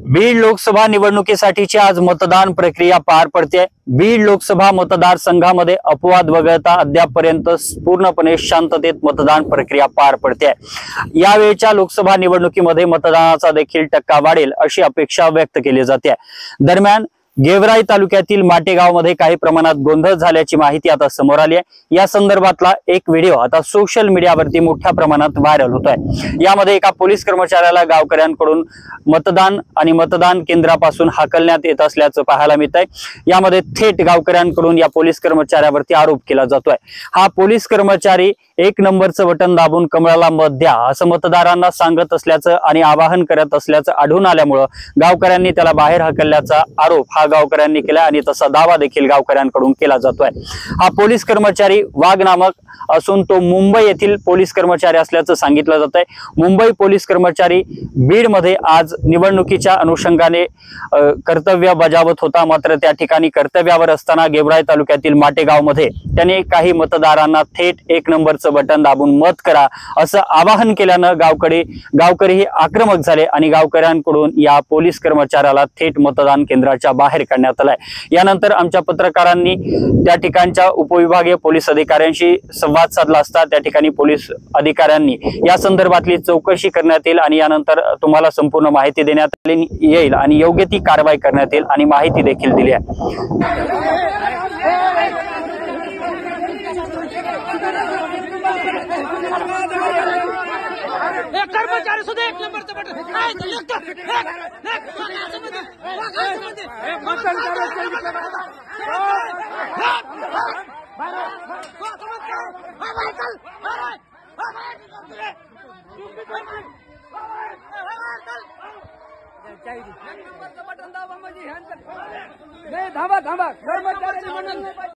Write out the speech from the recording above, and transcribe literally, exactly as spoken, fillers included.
बीड लोकसभा निवडणुकीसाठीची आज मतदान प्रक्रिया पार पडते। बीड लोकसभा मतदारसंघामध्ये अपवाद वगळता अद्यापपर्यंत पूर्णपणे शांततेत मतदान प्रक्रिया पार पडते। यावेळच्या लोकसभा निवडणुकीमध्ये मतदानाचा देखील टक्का वाढेल अशी अपेक्षा व्यक्त केली जाते। दरम्यान गेवराई तालुक्यातील माटेगावमध्ये काही प्रमाणात गोंधळ झाल्याची माहिती आता समोर आली आहे। या संदर्भातला एक व्हिडिओ आता सोशल मीडियावरती मोठ्या प्रमाणात व्हायरल होतोय। यामध्ये एका पोलीस कर्मचाऱ्याला गावकऱ्यांकडून मतदान आणि मतदान केंद्रापासून हाकलण्यात येत असल्याचं पाहायला मिळतंय। यामध्ये थेट गावकऱ्यांकडून या पोलीस कर्मचाऱ्यावरती आरोप केला जातोय। हा पोलीस कर्मचारी एक नंबरचं बटन दाबून कमळाला मत द्या असं मतदारांना सांगत असल्याचं आणि आवाहन करत असल्याचं आढळून आल्यामुळे गावकऱ्यांनी त्याला बाहेर हाकलल्याचा आरोप हा गावकऱ्यांनी केला आणि तसा दावा देखील गावकऱ्यांकडून केला जातोय। हा पोलीस कर्मचारी वाघ नामक असून तो मुंबई येथील पोलीस कर्मचारी असल्याचं सांगितलं जातंय। मुंबई पोलीस कर्मचारी बीड मध्ये आज निवडणुकीच्या अनुषंगाने कर्तव्य बजावत होता। मात्र त्या ठिकाणी कर्तव्यावर असताना गेवराई तालुक्यातील माटेगाव मध्ये त्याने काही मतदारांना थेट एक नंबरचं बटन दाबून मत करा असं आवाहन केल्यानं गावकडे गावकरी आक्रमक झाले आणि गावकऱ्यांकडून या पोलीस कर्मचाऱ्याला थेट मतदान केंद्राच्या बाहेर काढण्यात आलाय। यानंतर आमच्या पत्रकारांनी त्या ठिकाणच्या उपविभागीय पोलीस अधिकाऱ्यांशी संवाद साधला असता त्या ठिकाणी पोलीस अधिकाऱ्यांनी या संदर्भातली चौकशी करण्यात येईल आणि यानंतर तुम्हाला संपूर्ण माहिती देण्यात येईल आणि योग्य ती कारवाई करण्यात येईल आणि माहिती देखील दिली आहे। एक कर्मचारी सुद्धा एक नंबरचं बटन काय ते एक एक एक असं बटन दाबा म्हणजे थांबा थांबा कर्मचारी